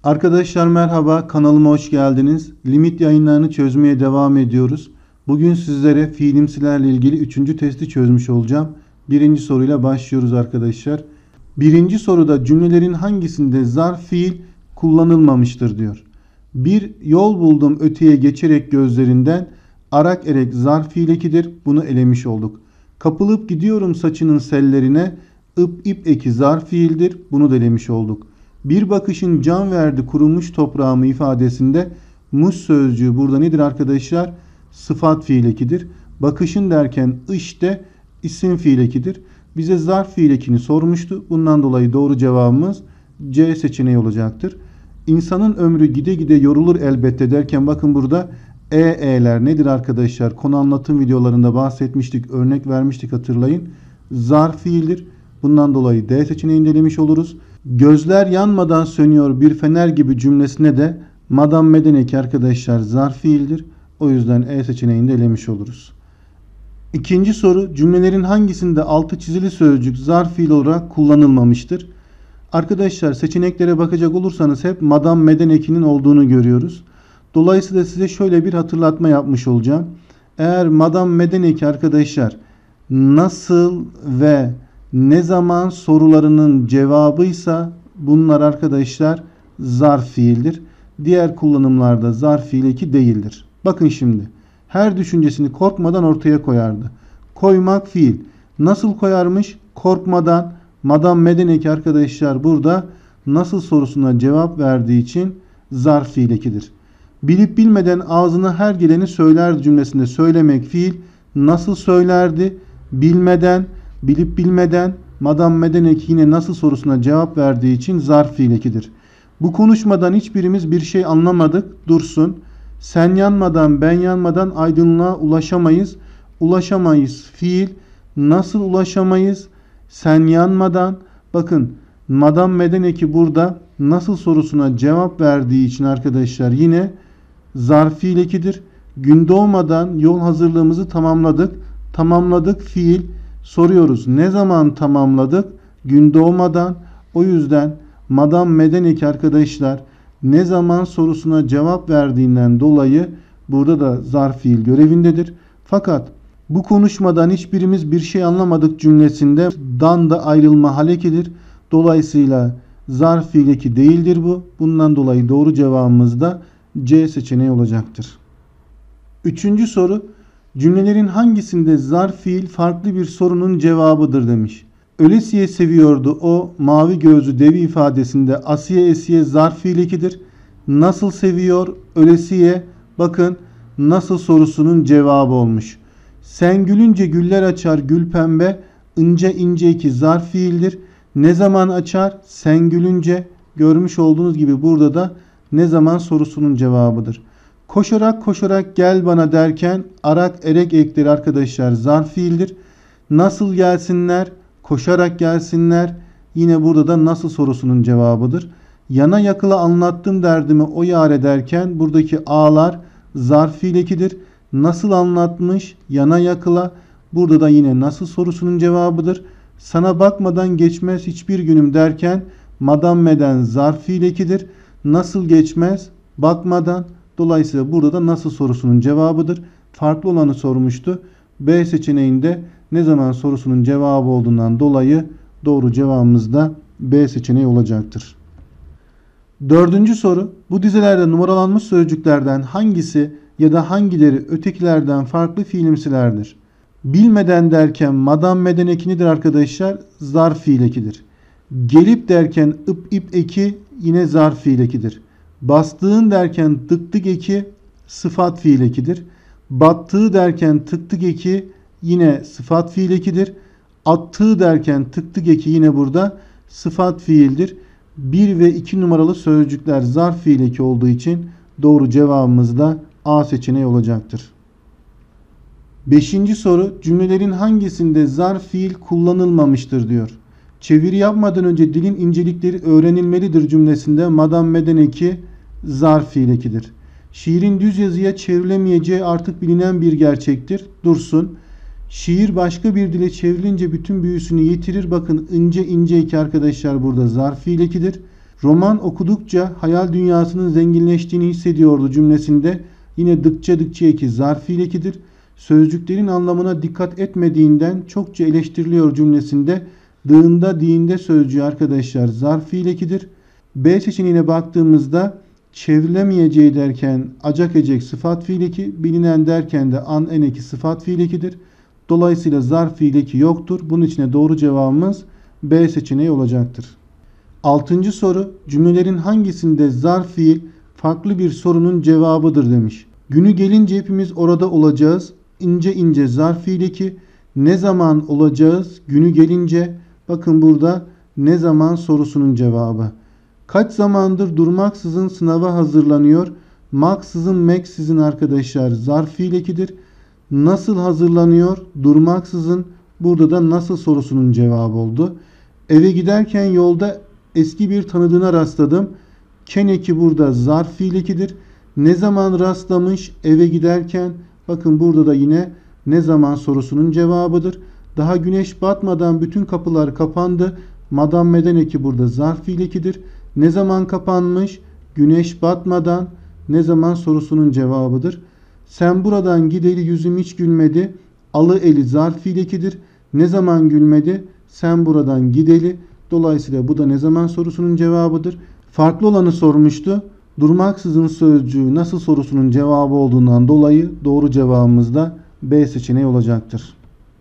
Arkadaşlar merhaba, kanalıma hoş geldiniz. Limit yayınlarını çözmeye devam ediyoruz. Bugün sizlere fiilimsilerle ilgili 3. testi çözmüş olacağım. Birinci soruyla başlıyoruz arkadaşlar. Birinci soruda cümlelerin hangisinde zarf fiil kullanılmamıştır diyor. Bir yol buldum öteye geçerek gözlerinden, arak erek zarf fiil ekidir. Bunu elemiş olduk. Kapılıp gidiyorum saçının sellerine, ıp ip eki zarf fiildir. Bunu da elemiş olduk. Bir bakışın can verdi kurumuş toprağımı ifadesinde mus sözcüğü burada nedir arkadaşlar? Sıfat fiil ekidir. Bakışın derken işte isim fiil ekidir. Bize zarf fiil ekini sormuştu. Bundan dolayı doğru cevabımız C seçeneği olacaktır. İnsanın ömrü gide gide yorulur elbette derken bakın burada e'ler nedir arkadaşlar? Konu anlatım videolarında bahsetmiştik, örnek vermiştik hatırlayın. Zarf fiildir. Bundan dolayı D seçeneğini elemiş oluruz. Gözler yanmadan sönüyor bir fener gibi cümlesine de Madame Medeneki arkadaşlar zarf fiildir. O yüzden E seçeneğini de elemiş oluruz. İkinci soru, cümlelerin hangisinde altı çizili sözcük zarf fiil olarak kullanılmamıştır? Arkadaşlar seçeneklere bakacak olursanız hep Madame Medeneki'nin olduğunu görüyoruz. Dolayısıyla size şöyle bir hatırlatma yapmış olacağım. Eğer Madame Medeneki arkadaşlar nasıl ve ne zaman sorularının cevabıysa bunlar arkadaşlar zarf fiildir. Diğer kullanımlarda zarf fiil eki değildir. Bakın şimdi. Her düşüncesini korkmadan ortaya koyardı. Koymak fiil. Nasıl koyarmış? Korkmadan. Madame Medeneki arkadaşlar burada nasıl sorusuna cevap verdiği için zarf fiil ekidir. Bilip bilmeden ağzına her geleni söyler cümlesinde söylemek fiil. Nasıl söylerdi? Bilmeden. Bilip bilmeden Madame Medeneki yine nasıl sorusuna cevap verdiği için zarf fiil ekidir. Bu konuşmadan hiçbirimiz bir şey anlamadık. Dursun. Sen yanmadan ben yanmadan aydınlığa ulaşamayız. Ulaşamayız fiil. Nasıl ulaşamayız? Sen yanmadan. Bakın Madame Medeneki burada nasıl sorusuna cevap verdiği için arkadaşlar yine zarf fiil ekidir. Gün doğmadan yol hazırlığımızı tamamladık. Tamamladık fiil. Soruyoruz ne zaman tamamladık? Gün doğmadan. O yüzden Madame Medeneki arkadaşlar ne zaman sorusuna cevap verdiğinden dolayı burada da zarf fiil görevindedir. Fakat bu konuşmadan hiçbirimiz bir şey anlamadık cümlesinde dan da ayrılma halekidir. Dolayısıyla zarf fiil eki değildir bu. Bundan dolayı doğru cevabımız da C seçeneği olacaktır. Üçüncü soru. Cümlelerin hangisinde zarf fiil farklı bir sorunun cevabıdır demiş. Ölesiye seviyordu o mavi gözlü devi ifadesinde asiye esiye zarf fiil ekidir. Nasıl seviyor? Ölesiye bakın nasıl sorusunun cevabı olmuş. Sen gülünce güller açar gül pembe ince ince eki zarf fiildir. Ne zaman açar? Sen gülünce görmüş olduğunuz gibi burada da ne zaman sorusunun cevabıdır. Koşarak koşarak gel bana derken arak erek ekleri arkadaşlar zarf fiildir. Nasıl gelsinler? Koşarak gelsinler. Yine burada da nasıl sorusunun cevabıdır. Yana yakıla anlattım derdimi o yâre derken buradaki a'lar zarf fiil ekidir. Nasıl anlatmış? Yana yakıla. Burada da yine nasıl sorusunun cevabıdır. Sana bakmadan geçmez hiçbir günüm derken Madame Meden zarf fiil ekidir. Nasıl geçmez? Bakmadan. Dolayısıyla burada da nasıl sorusunun cevabıdır. Farklı olanı sormuştu. B seçeneğinde ne zaman sorusunun cevabı olduğundan dolayı doğru cevabımız da B seçeneği olacaktır. Dördüncü soru. Bu dizelerde numaralanmış sözcüklerden hangisi ya da hangileri ötekilerden farklı fiilimsilerdir? Bilmeden derken Madame Medeneki nedir arkadaşlar? Zarf fiil ekidir. Gelip derken ıp ip eki yine zarf fiil ekidir. Bastığın derken tık tık eki sıfat fiil ekidir. Battığı derken tık tık eki yine sıfat fiil ekidir. Attığı derken tık tık eki yine burada sıfat fiildir. 1 ve 2 numaralı sözcükler zarf fiil eki olduğu için doğru cevabımız da A seçeneği olacaktır. Beşinci soru, cümlelerin hangisinde zarf fiil kullanılmamıştır diyor. Çeviri yapmadan önce dilin incelikleri öğrenilmelidir cümlesinde Madame Medeneki zarf fiil ekidir. Şiirin düz yazıya çevrilemeyeceği artık bilinen bir gerçektir. Dursun. Şiir başka bir dile çevrilince bütün büyüsünü yitirir. Bakın ince ince eki arkadaşlar burada zarf fiil ekidir. Roman okudukça hayal dünyasının zenginleştiğini hissediyordu cümlesinde yine dıkça dıkça eki zarf fiilikidir. Sözcüklerin anlamına dikkat etmediğinden çokça eleştiriliyor cümlesinde dığında diğinde sözcüğü arkadaşlar zarf fiilikidir. B seçeneğine baktığımızda çevrilemeyeceği derken acak ecek sıfat fiiliki, bilinen derken de an en eki sıfat fiilikidir. Dolayısıyla zarf fiiliki yoktur. Bunun için doğru cevabımız B seçeneği olacaktır. 6. soru cümlelerin hangisinde zarf fiil farklı bir sorunun cevabıdır demiş. Günü gelince hepimiz orada olacağız. İnce ince zarf fiiliki. Ne zaman olacağız? Günü gelince. Bakın burada ne zaman sorusunun cevabı. Kaç zamandır durmaksızın sınava hazırlanıyor? Maksızın meksizin arkadaşlar zarf fiilikidir. Nasıl hazırlanıyor? Durmaksızın. Burada da nasıl sorusunun cevabı oldu. Eve giderken yolda eski bir tanıdığına rastladım. Ken eki burada zarf fiilikidir. Ne zaman rastlamış? Eve giderken. Bakın burada da yine ne zaman sorusunun cevabıdır. Daha güneş batmadan bütün kapılar kapandı. Madam meden eki burada zarf fiilikidir. Ne zaman kapanmış? Güneş batmadan. Ne zaman sorusunun cevabıdır. Sen buradan gideli yüzüm hiç gülmedi. Alı eli zarf fiilikidir. Ne zaman gülmedi? Sen buradan gideli. Dolayısıyla bu da ne zaman sorusunun cevabıdır. Farklı olanı sormuştu. Durmaksızın sözcüğü nasıl sorusunun cevabı olduğundan dolayı doğru cevabımız da B seçeneği olacaktır.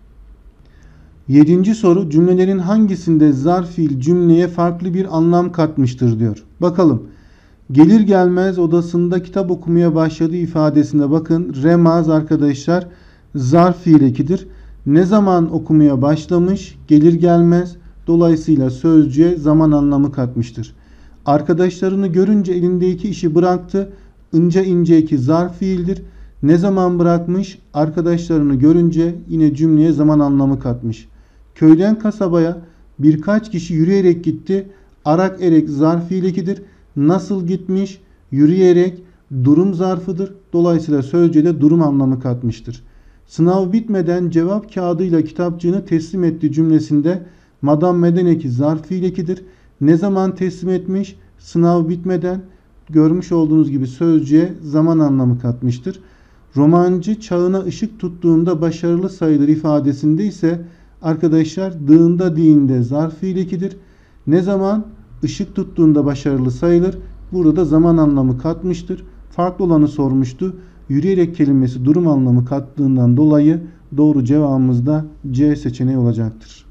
7. soru cümlelerin hangisinde zarf fiil cümleye farklı bir anlam katmıştır diyor. Bakalım. Gelir gelmez odasında kitap okumaya başladığı ifadesinde bakın remaz arkadaşlar zarf fiil ekidir. Ne zaman okumaya başlamış? Gelir gelmez. Dolayısıyla sözcüğe zaman anlamı katmıştır. Arkadaşlarını görünce elindeki işi bıraktı. İnce ince eki zarf fiildir. Ne zaman bırakmış? Arkadaşlarını görünce yine cümleye zaman anlamı katmış. Köyden kasabaya birkaç kişi yürüyerek gitti. Arak erek zarf fiilikidir. Nasıl gitmiş? Yürüyerek durum zarfıdır. Dolayısıyla sözcüğe de durum anlamı katmıştır. Sınav bitmeden cevap kağıdıyla kitapçığını teslim etti cümlesinde Madam meden eki zarf fiilikidir. Ne zaman teslim etmiş? Sınav bitmeden. Görmüş olduğunuz gibi sözcüğe zaman anlamı katmıştır. Romancı çağına ışık tuttuğunda başarılı sayılır ifadesinde ise arkadaşlar dığında diğinde zarf fiilikidir. Ne zaman? Işık tuttuğunda başarılı sayılır. Burada da zaman anlamı katmıştır. Farklı olanı sormuştu. Yürüyerek kelimesi durum anlamı kattığından dolayı doğru cevabımız da C seçeneği olacaktır.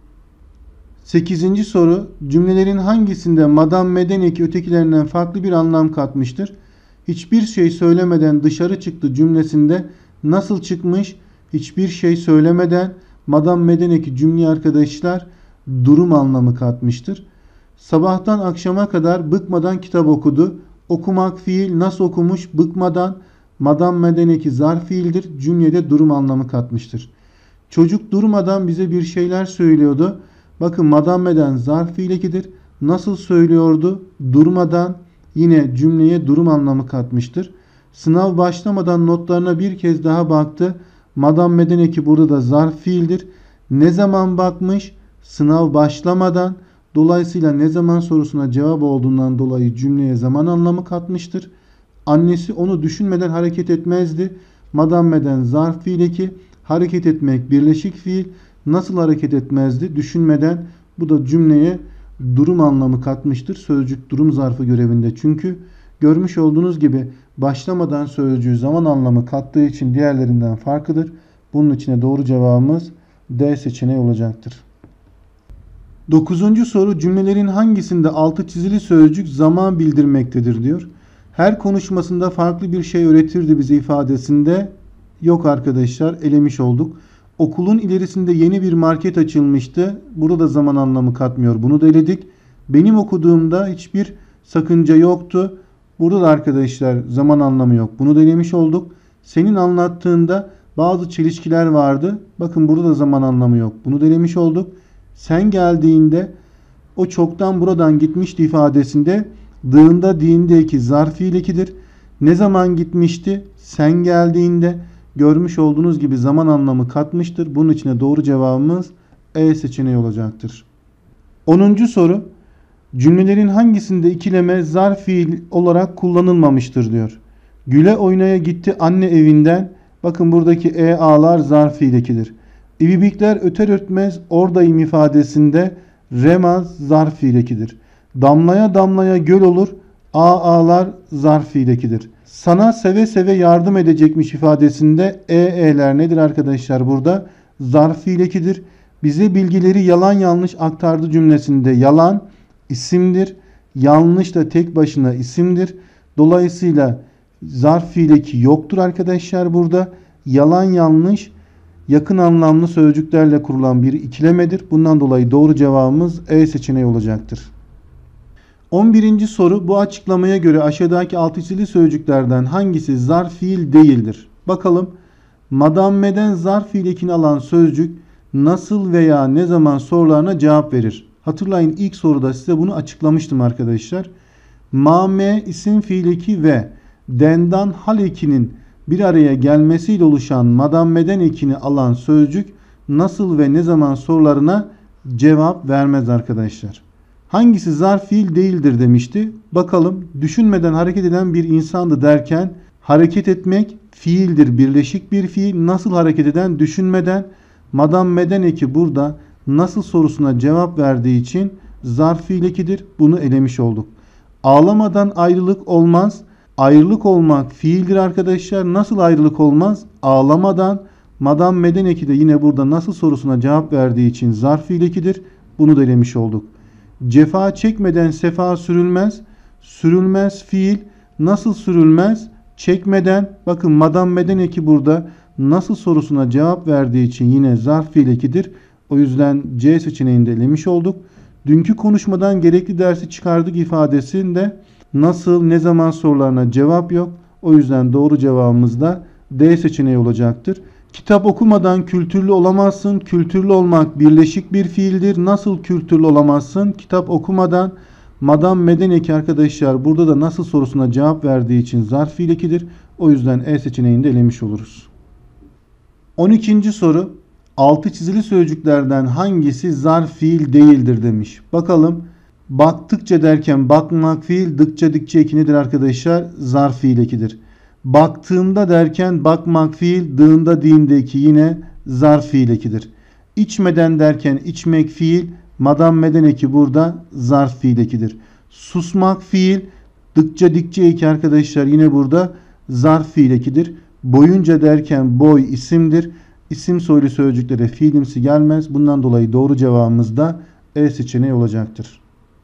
8. soru cümlelerin hangisinde Madam meden eki ötekilerinden farklı bir anlam katmıştır? Hiçbir şey söylemeden dışarı çıktı cümlesinde nasıl çıkmış? Hiçbir şey söylemeden Madam meden eki cümle arkadaşlar durum anlamı katmıştır. Sabahtan akşama kadar bıkmadan kitap okudu. Okumak fiil nasıl okumuş? Bıkmadan. Madam meden eki zarf fiildir. Cümlede durum anlamı katmıştır. Çocuk durmadan bize bir şeyler söylüyordu. Bakın Madam meden zarf fiilikidir. Nasıl söylüyordu? Durmadan. Yine cümleye durum anlamı katmıştır. Sınav başlamadan notlarına bir kez daha baktı. Madam meden eki burada da zarf fiildir. Ne zaman bakmış? Sınav başlamadan. Dolayısıyla ne zaman sorusuna cevap olduğundan dolayı cümleye zaman anlamı katmıştır. Annesi onu düşünmeden hareket etmezdi. Madam meden zarf fiiliki. Hareket etmek birleşik fiil. Nasıl hareket etmezdi? Düşünmeden. Bu da cümleye durum anlamı katmıştır. Sözcük durum zarfı görevinde. Çünkü görmüş olduğunuz gibi başlamadan sözcüğü zaman anlamı kattığı için diğerlerinden farklıdır. Bunun için doğru cevabımız D seçeneği olacaktır. 9. soru cümlelerin hangisinde altı çizili sözcük zaman bildirmektedir diyor. Her konuşmasında farklı bir şey öğretirdi bize ifadesinde yok arkadaşlar, elemiş olduk. Okulun ilerisinde yeni bir market açılmıştı. Burada da zaman anlamı katmıyor. Bunu da eledik. Benim okuduğumda hiçbir sakınca yoktu. Burada da arkadaşlar zaman anlamı yok. Bunu da elemiş olduk. Senin anlattığında bazı çelişkiler vardı. Bakın burada da zaman anlamı yok. Bunu da elemiş olduk. Sen geldiğinde o çoktan buradan gitmişti ifadesinde dığında diğindeki zarf fiilikidir. Ne zaman gitmişti? Sen geldiğinde. Görmüş olduğunuz gibi zaman anlamı katmıştır. Bunun için doğru cevabımız E seçeneği olacaktır. 10. soru Cümlelerin hangisinde ikileme zarf fiil olarak kullanılmamıştır diyor. Güle oynaya gitti anne evinden. Bakın buradaki ağlar zarf fiil ekidir. İbibikler öter ötmez oradayım ifadesinde remaz zarf fiil ekidir. Damlaya damlaya göl olur. Ağlar zarf fiil ekidir. Sana seve seve yardım edecekmiş ifadesinde e'ler nedir arkadaşlar burada? Zarf fiil ekidir. Bize bilgileri yalan yanlış aktardı cümlesinde yalan isimdir. Yanlış da tek başına isimdir. Dolayısıyla zarf fiil eki yoktur arkadaşlar burada. Yalan yanlış yakın anlamlı sözcüklerle kurulan bir ikilemedir. Bundan dolayı doğru cevabımız E seçeneği olacaktır. 11. soru bu açıklamaya göre aşağıdaki altı çizili sözcüklerden hangisi zarf fiil değildir? Bakalım. Madamme'den zarf fiil ekini alan sözcük nasıl veya ne zaman sorularına cevap verir. Hatırlayın ilk soruda size bunu açıklamıştım arkadaşlar. Mame isim fiil eki ve dendan hal ekinin bir araya gelmesiyle oluşan madammeden ekini alan sözcük nasıl ve ne zaman sorularına cevap vermez arkadaşlar. Hangisi zarf fiil değildir demişti. Bakalım düşünmeden hareket eden bir insandı derken hareket etmek fiildir. Birleşik bir fiil. Nasıl hareket eden düşünmeden madammeden eki burada nasıl sorusuna cevap verdiği için zarf fiil ekidir. Bunu elemiş olduk. Ağlamadan ayrılık olmaz. Ayrılık olmak fiildir arkadaşlar. Nasıl ayrılık olmaz? Ağlamadan. Madammeden eki de yine burada nasıl sorusuna cevap verdiği için zarf fiil ekidir. Bunu da elemiş olduk. Cefa çekmeden sefa sürülmez. Sürülmez fiil. Nasıl sürülmez? Çekmeden. Bakın madammeden eki burada nasıl sorusuna cevap verdiği için yine zarf fiil ekidir. O yüzden C seçeneğinde elemiş olduk. Dünkü konuşmadan gerekli dersi çıkardık ifadesinde nasıl, ne zaman sorularına cevap yok. O yüzden doğru cevabımız da D seçeneği olacaktır. Kitap okumadan kültürlü olamazsın. Kültürlü olmak birleşik bir fiildir. Nasıl kültürlü olamazsın? Kitap okumadan madammeden eki arkadaşlar burada da nasıl sorusuna cevap verdiği için zarf fiil ekidir. O yüzden E seçeneğinde elemiş oluruz. 12. soru. Altı çizili sözcüklerden hangisi zarf fiil değildir demiş. Bakalım. Baktıkça derken bakmak fiil, dıkça dikçe eki nedir arkadaşlar? Zarf fiil ekidir. Baktığımda derken bakmak fiil, dığında diğinde eki yine zarf fiil ekidir. İçmeden derken içmek fiil, madammeden eki burada zarf fiil ekidir. Susmak fiil, dıkça dikçe eki arkadaşlar yine burada zarf fiil ekidir. Boyunca derken boy isimdir. İsim soylu sözcüklere fiilimsi gelmez. Bundan dolayı doğru cevabımız da E seçeneği olacaktır.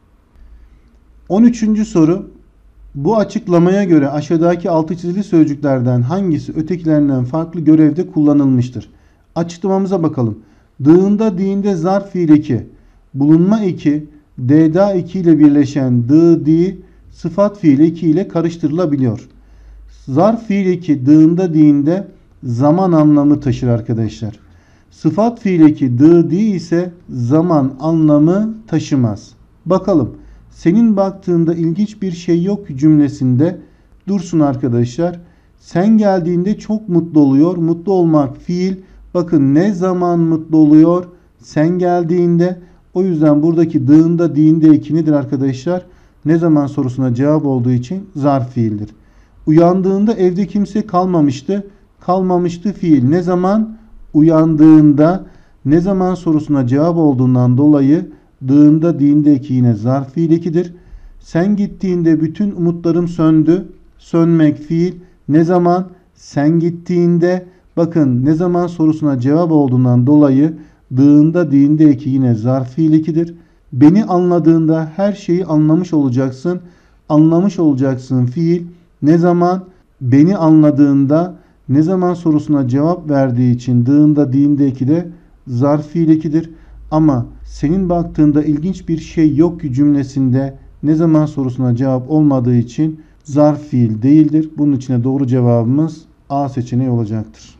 13. soru. Bu açıklamaya göre aşağıdaki altı çizili sözcüklerden hangisi ötekilerinden farklı görevde kullanılmıştır? Açıklamamıza bakalım. Dığında diğinde zarf fiil eki, bulunma eki, deda eki ile birleşen dı di sıfat fiil eki ile karıştırılabiliyor. Zarf fiil eki dığında diğinde zaman anlamı taşır arkadaşlar. Sıfat fiil eki dı di ise zaman anlamı taşımaz. Bakalım. Senin baktığında ilginç bir şey yok cümlesinde dursun arkadaşlar. Sen geldiğinde çok mutlu oluyor. Mutlu olmak fiil. Bakın ne zaman mutlu oluyor? Sen geldiğinde. O yüzden buradaki dığında diğinde eki nedir arkadaşlar? Ne zaman sorusuna cevap olduğu için zarf fiildir. Uyandığında evde kimse kalmamıştı. Kalmamıştı fiil. Ne zaman? Uyandığında. Ne zaman sorusuna cevap olduğundan dolayı dığında diğinde eki yine zarf fiil ekidir. Sen gittiğinde bütün umutlarım söndü. Sönmek fiil. Ne zaman? Sen gittiğinde. Bakın ne zaman sorusuna cevap olduğundan dolayı dığında diğinde eki yine zarf fiil ekidir. Beni anladığında her şeyi anlamış olacaksın. Anlamış olacaksın fiil. Ne zaman? Beni anladığında. Ne zaman sorusuna cevap verdiği için dığında diğinde eki de zarf fiil ekidir. Ama senin baktığında ilginç bir şey yok ki cümlesinde ne zaman sorusuna cevap olmadığı için zarf fiil değildir. Bunun için doğru cevabımız A seçeneği olacaktır.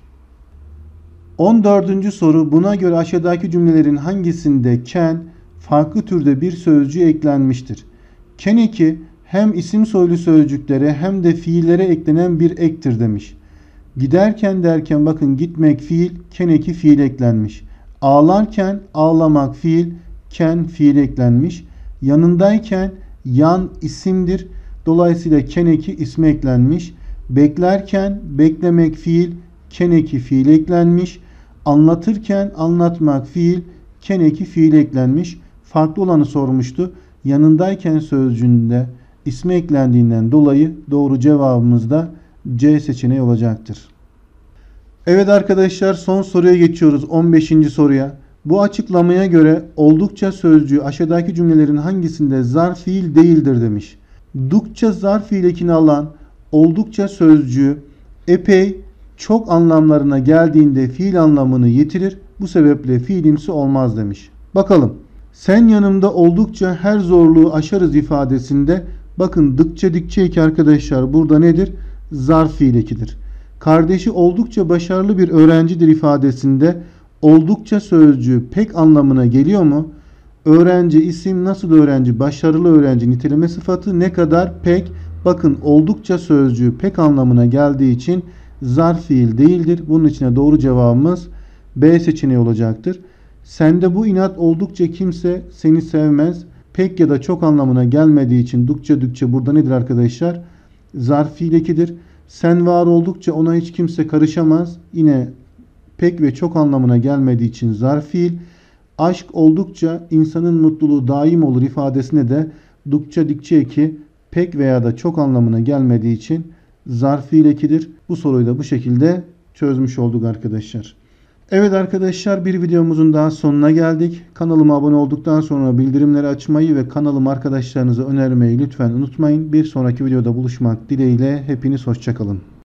14. soru. Buna göre aşağıdaki cümlelerin hangisinde ken farklı türde bir sözcüğü eklenmiştir? Ken eki hem isim soylu sözcüklere hem de fiillere eklenen bir ektir demiş. Giderken derken bakın gitmek fiil, ken eki fiil eklenmiş. Ağlarken ağlamak fiil, ken fiil eklenmiş. Yanındayken yan isimdir. Dolayısıyla ken eki isme eklenmiş. Beklerken beklemek fiil, ken eki fiil eklenmiş. Anlatırken anlatmak fiil, ken eki fiil eklenmiş. Farklı olanı sormuştu. Yanındayken sözcüğünde isme eklendiğinden dolayı doğru cevabımız da C seçeneği olacaktır. Evet arkadaşlar, son soruya geçiyoruz. 15. soruya. Bu açıklamaya göre oldukça sözcüğü aşağıdaki cümlelerin hangisinde zarf fiil değildir demiş. Dukça zarf fiil ekini alan oldukça sözcüğü epey, çok anlamlarına geldiğinde fiil anlamını yitirir. Bu sebeple fiilimsi olmaz demiş. Bakalım. Sen yanımda oldukça her zorluğu aşarız ifadesinde bakın dıkça dikçe eki arkadaşlar burada nedir? Zarf fiil ekidir. Kardeşi oldukça başarılı bir öğrencidir ifadesinde oldukça sözcüğü pek anlamına geliyor mu? Öğrenci isim, nasıl öğrenci? Başarılı öğrenci niteleme sıfatı, ne kadar? Pek. Bakın oldukça sözcüğü pek anlamına geldiği için zarf fiil değildir. Bunun içine doğru cevabımız B seçeneği olacaktır. Sende bu inat oldukça kimse seni sevmez. Pek ya da çok anlamına gelmediği için dukça dükçe burada nedir arkadaşlar? Zarf fiil ekidir. Sen var oldukça ona hiç kimse karışamaz. Yine pek ve çok anlamına gelmediği için zarf fiil. Aşk oldukça insanın mutluluğu daim olur ifadesine de dukça dikçe eki pek veya da çok anlamına gelmediği için zarf fiil ekidir. Bu soruyu da bu şekilde çözmüş olduk arkadaşlar. Evet arkadaşlar, bir videomuzun daha sonuna geldik. Kanalıma abone olduktan sonra bildirimleri açmayı ve kanalımı arkadaşlarınıza önermeyi lütfen unutmayın. Bir sonraki videoda buluşmak dileğiyle hepiniz hoşça kalın.